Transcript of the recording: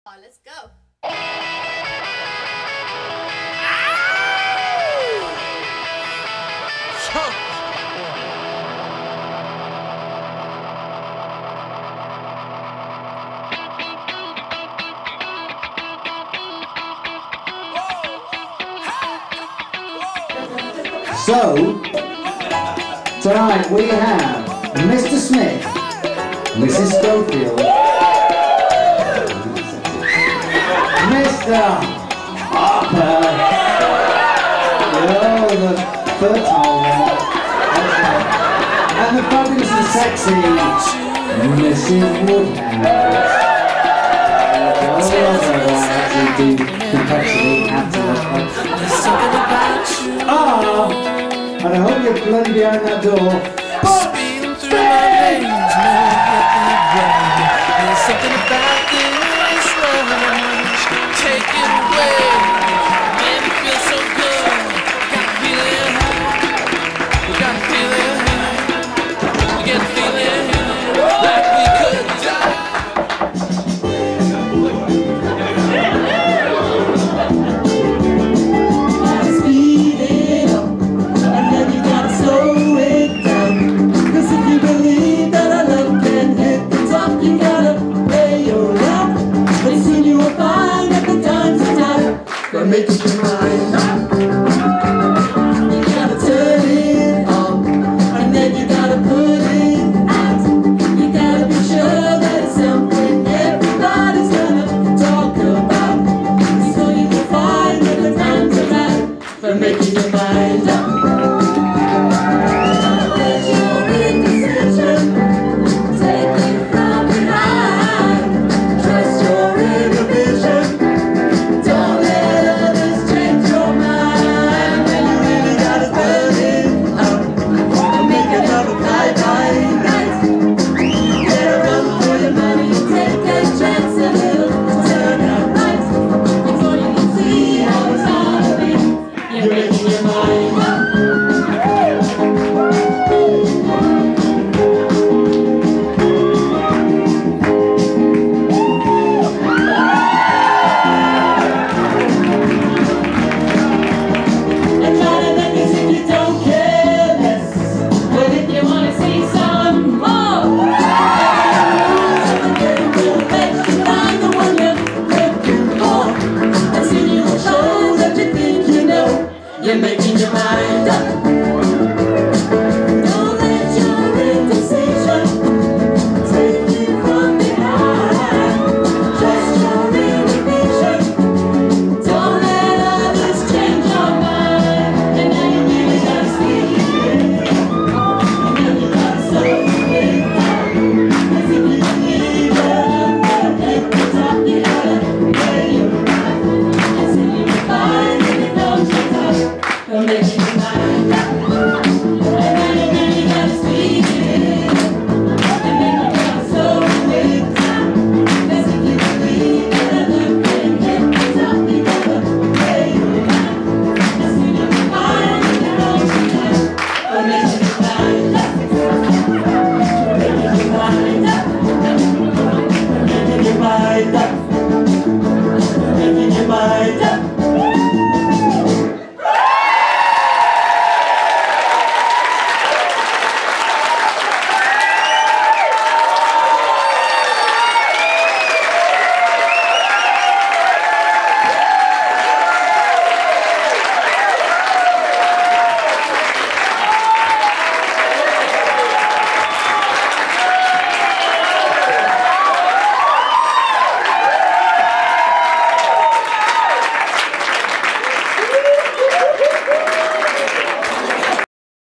let's go. So, tonight we have Mr. Smith, Mrs. Schofield, Mr. Harper, the fertile one, and the fabulous and sexy Mrs. Woodhouse. And I hope you're bloody behind that door. Speeding through my veins, there's something about this rush, take it away, man, it feels so good. Got a feeling high, we got a feeling high, we get a feeling like we could die. Make it mine.